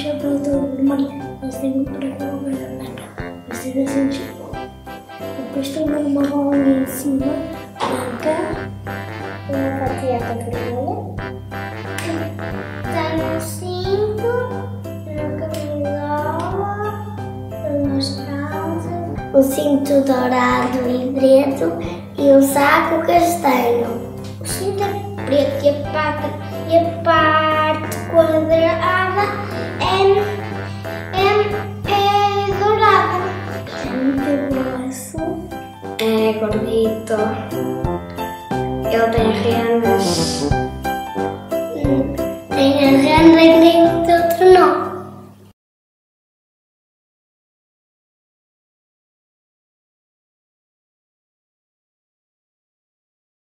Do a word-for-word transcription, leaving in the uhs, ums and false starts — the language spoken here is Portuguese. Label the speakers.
Speaker 1: chapéu todo vermelho, mas tenho por aquela branca. Vestido assim de chapéu. Depois tenho uma bolinha em cima, branca, uma patieta vermelha. Tenho um cinto, uma camisola, umas calças, um cinto dourado e preto e um saco castanho. O cinto é preto e a parte, e a parte quadrada é, é, é dourada. É muito grosso. É gordito. Ele tem rendas. Tem a renda que nem